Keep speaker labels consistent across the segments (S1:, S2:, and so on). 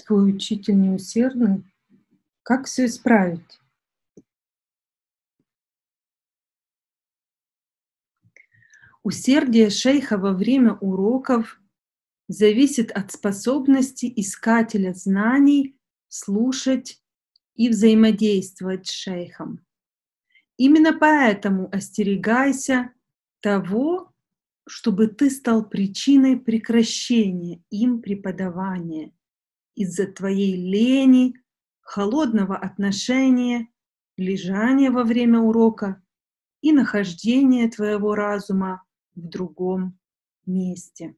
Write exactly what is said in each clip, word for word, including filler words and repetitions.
S1: твой учитель неусердный? Как все исправить? Усердие шейха во время уроков зависит от способности искателя знаний слушать и взаимодействовать с шейхом. Именно поэтому остерегайся того, чтобы ты стал причиной прекращения им преподавания из-за твоей лени, холодного отношения, лежания во время урока и нахождения твоего разума в другом месте.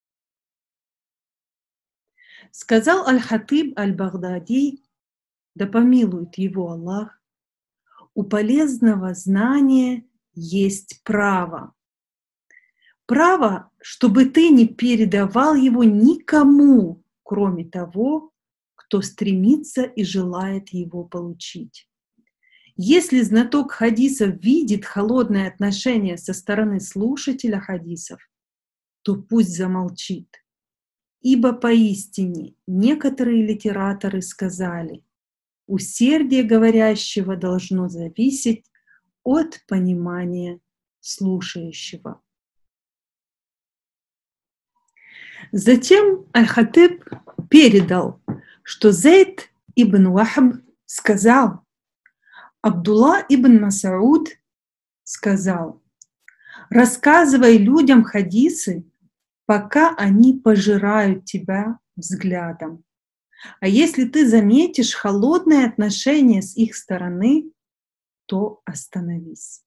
S1: Сказал Аль-Хатиб Аль-Багдади, да помилует его Аллах, у полезного знания есть право. Право, чтобы ты не передавал его никому, кроме того, кто стремится и желает его получить. Если знаток хадисов видит холодное отношение со стороны слушателя хадисов, то пусть замолчит. Ибо поистине некоторые литераторы сказали, усердие говорящего должно зависеть от понимания слушающего. Затем Аль-Хатиб передал, что Зейд ибн Вахб сказал, Абдулла ибн Мас'уд сказал, рассказывай людям хадисы, пока они пожирают тебя взглядом. А если ты заметишь холодное отношение с их стороны, то остановись.